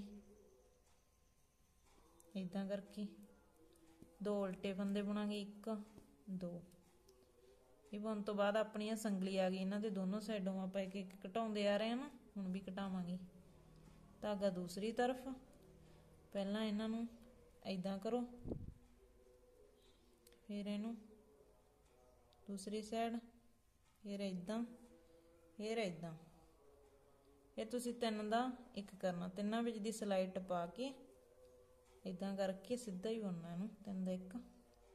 ਏਦਾਂ ਕਰਕੇ। 2 ਉਲਟੇ ਫੰਦੇ ਬੁਣਾਂਗੇ, 1 2। ਇਹ ਬੁਣਨ ਤੋਂ ਬਾਅਦ ਆਪਣੀ ਆ ਸੰਗਲੀ ਆ ਗਈ, ਇਹਨਾਂ ਦੇ ਦੋਨੋਂ ਸਾਈਡੋਂ ਆਪਾਂ ਇੱਕ ਇੱਕ ਘਟਾਉਂਦੇ ਆ ਰਹੇ ਹਾਂ ਨਾ, ਹੁਣ ਵੀ ਘਟਾਵਾਂਗੇ। ਧਾਗਾ ਦੂਸਰੀ ਤਰਫ, ਪਹਿਲਾਂ ਇਹਨਾਂ ਨੂੰ ਏਦਾਂ ਕਰੋ, फिर इनू दूसरी साइड, फिर इदां, फिर इदां। फिर तुसीं 3 का 1 करना, तिन्नां विच दी सिलाई टपा के इदां करके सीधा ही बुनना इनू 3 का 1।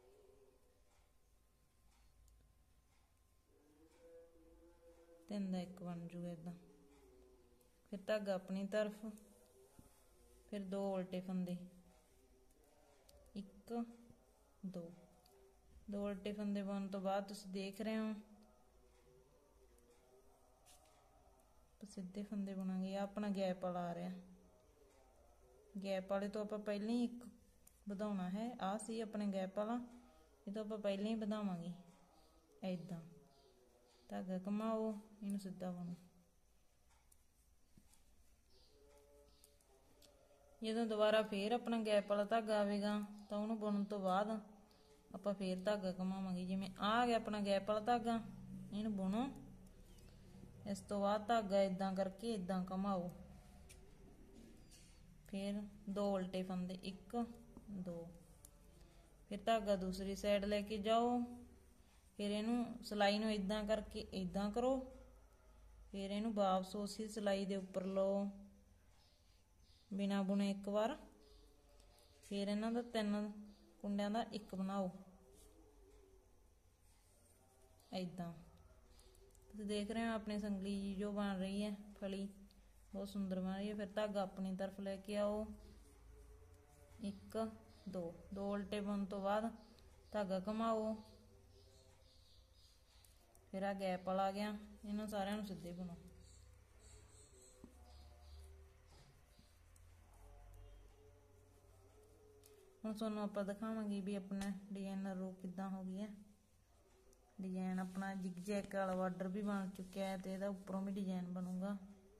तीन का 1 बन जूगा इदां। फिर धागा अपनी तरफ, फिर 2 उल्टे फंदे, 1 2 2 उल्टे फंदे बुनने तो बाद तुसीं देख रहे हो सीधे फंदे बुनांगे। आ अपना गैप वाला आ रहा, गैप वाले तो आप पहले ही 1 ਵਧਾਉਣਾ है। आ सी अपने गैप वाला, ये तो आप पहले ही ਵਧਾਵਾਂਗੇ। इदां धागा घुमाओ, इनू सीधा बुनो। जो दोबारा फिर अपना गैप वाला धागा आएगा तो उन्होंने बुनने तो बाद आप फिर धागा घुमावांगे। जिमें आ गया अपना गैप वाला धागा, इनू बुनो। इस तो बाद धागा इदां करके इदां घुमाओ। फिर 2 उल्टे फंदे, 1 2। फिर धागा दूसरी साइड लेके जाओ। फिर इनू सिलाई नू इदां करके इदां करो। फिर इनू वापस उसी सिलाई दे उपर लो बिना बुने 1 बार। फिर इन्हां दा 3 कुंडियां दा 1 बनाओ इदां। तुसीं देख रहे हो अपनी संगली जो बन रही है, फली बहुत सुंदर बन रही है। फिर धागा अपनी तरफ लेके आओ, 1 2 2 उल्टे बुन तो बाद धागा घुमाओ। फिर आ गैप वाला आ गया, इन्होंने सारिਆਂ ਨੂੰ सीधे बुनो। ਹੁਣ ਤੁਹਾਨੂੰ ਆਪਾਂ ਦਿਖਾਵਾਂਗੇ ਵੀ ਆਪਣਾ डिजाइन रो किदां हो गई है। डिजाइन अपना जिगजैग वाला बॉर्डर भी बन चुका है, तो यदा उपरों भी डिजाइन बनूगा।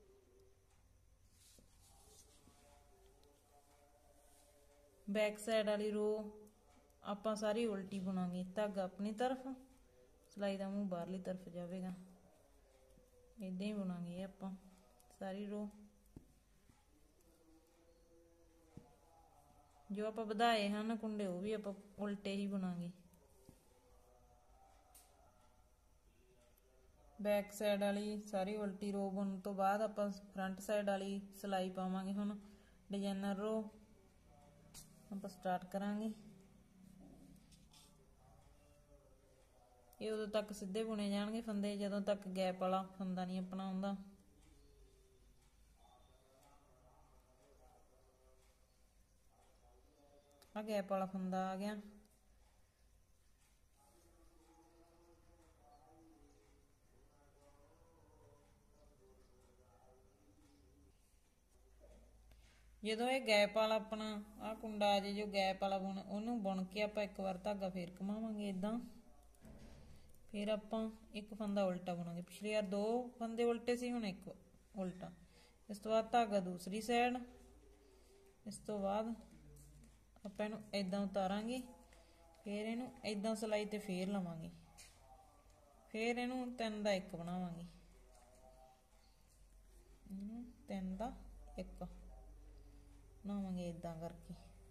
बैक साइड वाली रो आप सारी उल्टी बुनांगे, धागा अपनी तरफ, सिलाई का मूँह बाहरली तरफ जाएगा। इदां ही बुनांगे आप सारी रो। जो आप वधाए हैं कुंडे वो भी आप उल्टे ही बुनांगे। बैक साइड वाली सारी उल्टी रो बुन तो बाद आप फ्रंट साइड वाली सिलाई पावांगे। हुण डिजाइनर रो आप स्टार्ट करांगे। ये उदों तक सीधे बुने जाएंगे फंदे जदों तक गैप वाला फंदा नहीं अपना आउंदा। आ गैप वाला फंदा आ गया। जो ये गैप वाला अपना आ कुंडा आ जाए, जो गैप वाला बुन उन्होंने बुन के आप 1 बार धागा फिर घुमावांगे इदां। फिर आप 1 फंदा उल्टा बुनांगे। पिछली बार 2 फंदे उल्टे सी, हुण 1 उल्टा। इस तो बाद धागा दूसरी साइड, इस तो बाद आप इनू इदां उतारांगे। फिर इनू इदां सिलाई ते फिर लवांगे। फिर इनू 3 का 1 बनावांगे, 3 का 1 बनावांगे इदां करके।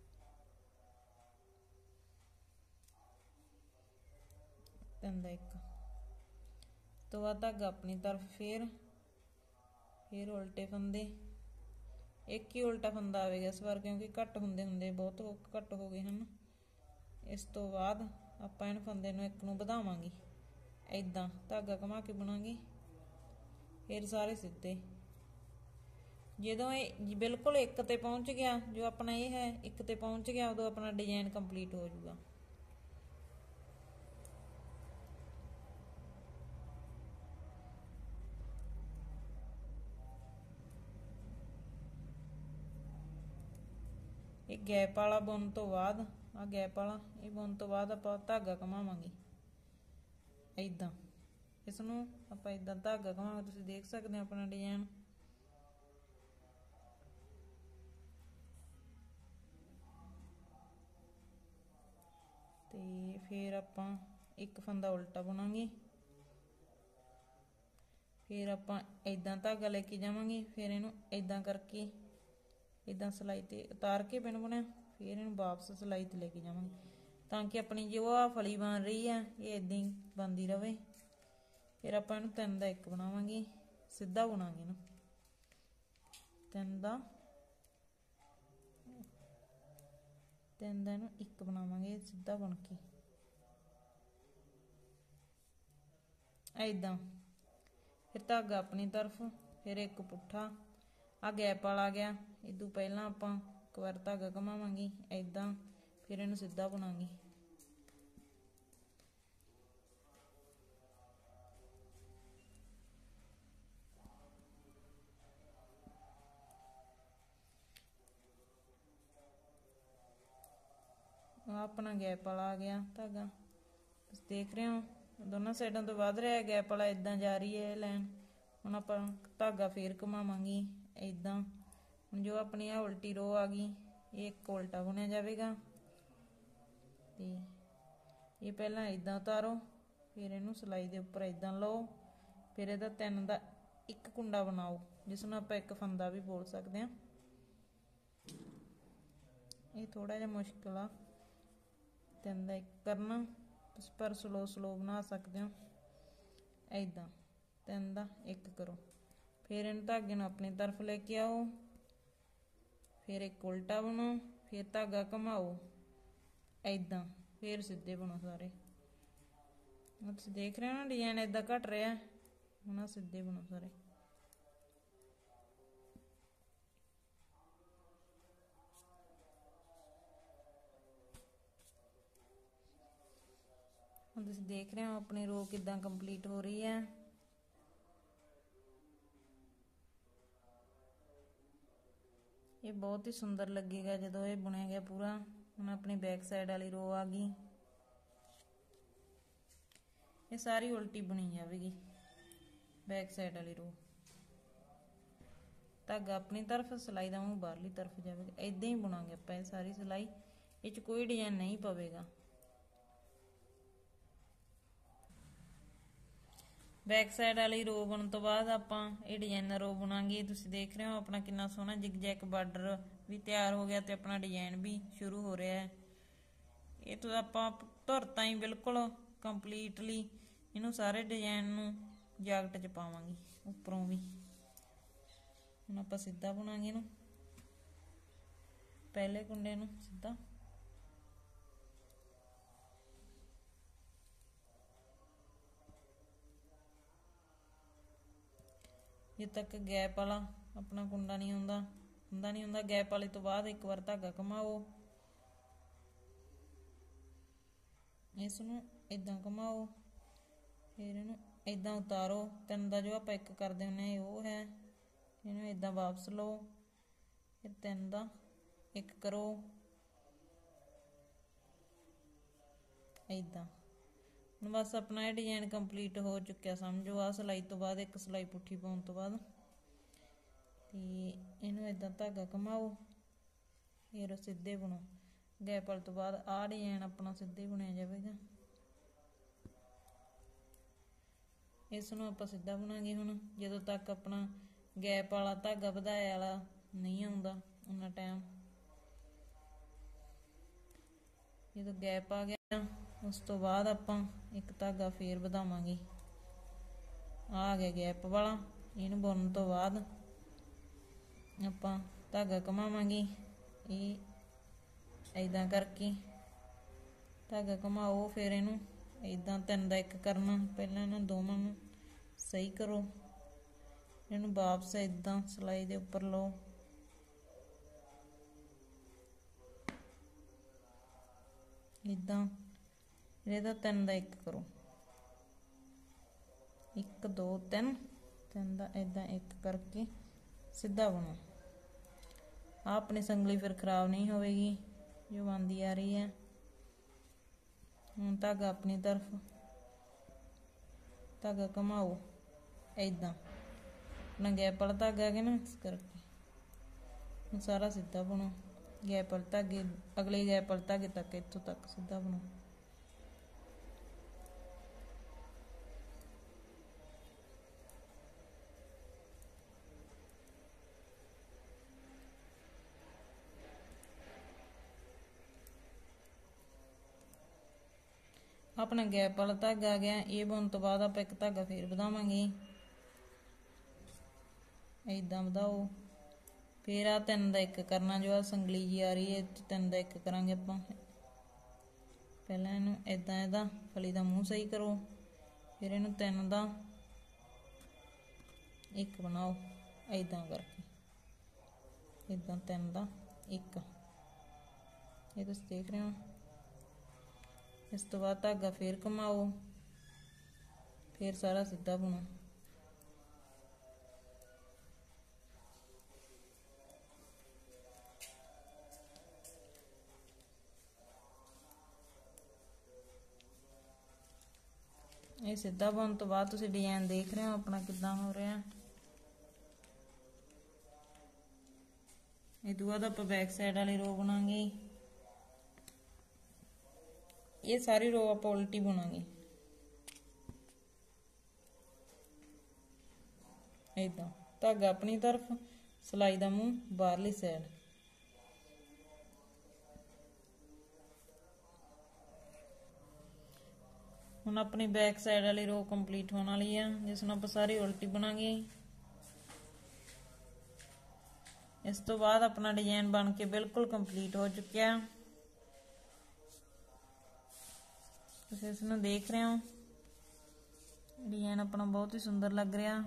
तीन का 1 तो बाद धागा अपनी तरफ, फिर उल्टे फंदे, 1 ही उल्टा फंदा आएगा इस बार क्योंकि घट होंदे होंदे बहुत घट हो गए हैं। इस तो बाद आप इन फंदे नूं 1 नूं वधावांगे, इदां धागा घुमा के बुनांगे। फिर सारे सीधे। जो ये बिल्कुल 1 ते पहुँच गया, जो अपना ये है 1 ते पहुँच गया, उदों अपना डिजाइन कंप्लीट हो जाऊगा। ये गैप वाला बुन तो बाद आ गैप वाला ये बुन तो बाद आप धागा घुमावांगे इदां। इसनूं आप इदां धागा घुमावांगे। तुसीं देख सकते हो अपना डिजाइन। तो फिर आप 1 फंदा उल्टा बुनांगे। फिर आप इदां धागा लेके जावांगे। फिर इनू इदां करके इदां सिलाई ते उतार के पिन बुनिया। फिर इनू वापस सिलाई ते लेके जावांगे। ताकि अपनी जो आ फली बन रही है ये इदां ही बनती रहे। फिर आप 3 का 1 बनावांगे, सीधा बुनांगे ना 3 का 1 बनावांगे सीधा बन के इदां। फिर धागा अपनी तरफ, फिर 1 पुट्ठा आ गैप वाला आ गया। इदू पहला आप 1 बार धागा घुमावांगे इदां, फिर इनू सीधा बुनांगे। अपना गैप वाला आ गया धागा, तुम देख रहे हो दोनों साइडों तो वध रहा है गैप वाला, इदां जा रही है लैन। हुण आपां धागा फिर घुमावांगे इदां। हुण जो अपनी आ उल्टी रो आ गई ये 1 उल्टा बुनिया जाएगा। तो ये पहला इदां उतारो, फिर इनू सिलाई के उपर इदां लो, फिर इहदा 3 का 1 कुंडा बनाओ, जिसनूं आपां 1 फंदा भी बोल सकते हैं। ये थोड़ा जिहा मुश्किल आ 3 का 1 करना, पर स्लो स्लो बना सकते हो इदां। 3 का 1 करो, फिर इन धागे नूं अपनी तरफ लेके आओ, फिर 1 उल्टा बुनो, फिर धागा घुमाओ इदां, फिर सीधे बुनो सारे। तुसीं देख रहे हो ना डिजाइन इदां घट रहा है, हुण सीधे बुनो सारे। तुसीं देख रहे हो अपनी रो किदां कंप्लीट हो रही है। ये बहुत ही सुंदर लगेगा जो ये बुनिया गया पूरा। हुण अपनी बैक साइड वाली रो आ गई, ये सारी उल्टी बुनी जाएगी बैक साइड वाली रो। धागा अपनी तरफ, सिलाई का मूँह बाहरली तरफ जाएगा, इदां ही बुनांगे आप सारी सिलाई। ये कोई डिजाइन नहीं पवेगा। बैक साइड वाली रो बनने तो बाद आपां ये डिजाइनर रो बुनांगे। तुसीं देख रहे हो अपना कितना सोहना जिग-जैग बार्डर भी तैयार हो गया, तो अपना डिजाइन भी शुरू हो रहा है। ये तो आपां धुर ताईं बिल्कुल कंप्लीटली इनू सारे डिजाइन नूं जाकट च पावांगे उपरों भी। हुण आपां सीधा बुनांगे इनू, पहले कुंडे नूं सीधा, जब तक गैप वाला अपना कुंडा नहीं आंदा गैप वाले तो बाद 1 बार धागा घुमाओ, इसनूं इदां घुमाओ, फिर इनू इदां उतारो। 3 का जो आप 1 करते हैं वो है, इनू इदां वापस लो, फिर 3 का 1 करो इदां। बस अपना ये डिजाइन कंप्लीट हो चुका समझो। आ सिलाई तो बाद 1 सिलाई पुट्ठी पाउण तो बाद इनू इदां धागा घुमाओ, फिर सीधे बुनो। गैप वाले तो बाद आ डिजाइन अपना सीधे बुनिया जाएगा। इसनूं आपां सीधा बुनांगे। हुण जदों तक अपना गैप वाला धागा वधाया वाला नहीं आउंदा उन्ना टाइम, जो गैप आ गया उस तो बाद आपां 1 धागा फिर वधावांगे। आ गया गैप वाला, इनू बुनने तो बाद आपां धागा घुमावांगे। ये इदां करके धागा घुमाओ, फिर इनू इदां 3 का 1 करना। पहले इन्हां दोवां नूं सही करो, इनू वापस इदां सिलाई दे उपर लो, इदां इहदा 3 का 1 करो। 1 2 3 3 का इदां 1 करके सीधा बुनो। आ अपनी संगली फिर खराब नहीं होगी जो बनती आ रही है। हुण धागा अपनी तरफ, धागा घुमाओ इदां, अपना गैप वाला धागा है ना इस करके सारा सीधा बुनो। गैप वाले धागे अगले गैप वाले धागे तक इत्थों तक सीधा बुनो। अपना गैप वाला धागा आ गया। ये बुन तो बाद आप एक धागा फिर वधावांगे, इदां वधाओ। फिर आ 3 का 1 करना, जो आ संगली जी आ रही है 3 का 1 करांगे आपां। पहला इनू इदां इहदा फली का मूँह सही करो, फिर इनू 3 का 1 बनाओ इदां करके, इदां 3 का 1। ये तुसीं देख रहे हो। इस तो बाद धागा फिर घुमाओ, फिर सारा सीधा बुनो। ये सीधा बुन तो बाद तुसीं डिजाइन देख रहे हो अपना किदां हो रहा। इस तो बाद आप बैक साइड वाली रो बनांगे। ये सारी रो आप उल्टी बुनांगे इदां, धागा अपनी तरफ, सिलाई का मूँह बाहरली साइड। हुण अपनी बैक साइड वाली रो कंप्लीट होने वाली है, जिसनों आप सारी उल्टी बनांगे। इस तो बाद अपना डिजाइन बन के बिल्कुल कंप्लीट हो चुका। तुसीं इसनूं देख रहे हो, डिजाइन अपना बहुत ही सुंदर लग रहा।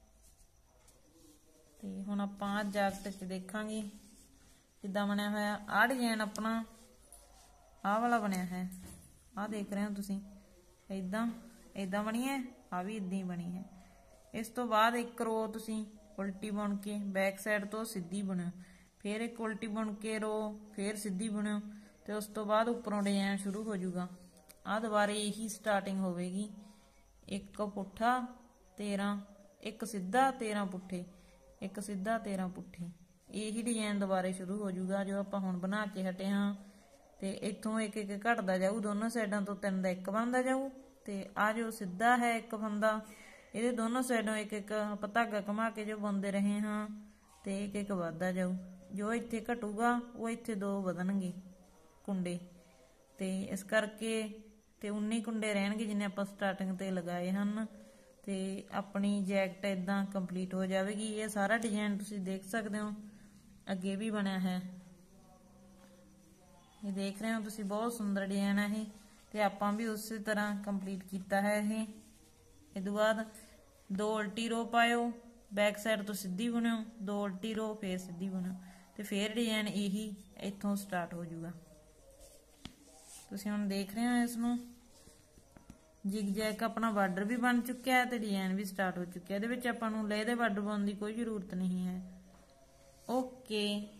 तो हुण आपां जैकेट च देखांगे किदां बनिया होया। आ डिजाइन अपना आ वाला बनिया है, आ देख रहे हो तुसीं, इदां इदां बनी है, आ भी इदां ही बनी है। इस तो बाद एक रो तुसीं उल्टी बुन के बैक साइड तो सीधी बुनियो, फिर एक उल्टी बुन के रो फिर सीधी बुनियो, तो उस तो बाद उपरों डिजाइन शुरू हो जाऊगा। आ दोबारे यही स्टार्टिंग होगी, 1 पुट्ठा 13, 1 सीधा 13 पुट्ठे, 1 सीधा 13 पुट्ठे। यही डिजाइन दोबारे शुरू हो जाऊगा जो आप हुण बना के हटे हाँ। तो इतों 1 घटता जाऊ, दोनों साइडों तो 3 का 1 बनता जाऊ। तो आ जो सीधा है 1 फंदा, ये दोनों साइडों 1 आप धागा घुमा के जो बुनते रहे हाँ, तो 1 बढ़ता जाऊ। जो इत्थे घटूगा वो इत्थे 2 वधणगे कुंडे, तो इस करके तो 19 कुंडे रहणगे जिन्ने आप स्टार्टिंग ते लगाए हैं। तो अपनी जैकेट इदां कंप्लीट हो जाएगी। ये सारा डिजाइन तुसीं देख सकते हो, अगे भी बनया है, ये देख रहे हो तुसीं, बहुत सुंदर डिजाइन है। तो आपां भी उस तरह कंप्लीट किया है। ये तो बाद 2 उल्टी रो पायो, बैक साइड तो सीधी बुनियो, 2 उल्टी रो फिर सीधी बुनियो, तो फिर डिजाइन यही इत्थों स्टार्ट हो जाऊगा। तुसीं हुण देख रहे हो इसनूं, जिग जैक अपना बार्डर भी बन चुका है, तो डिजाइन भी स्टार्ट हो चुका है। ये आपां नूं लेह दे बार्डर बुनने की कोई जरूरत नहीं है। ओके।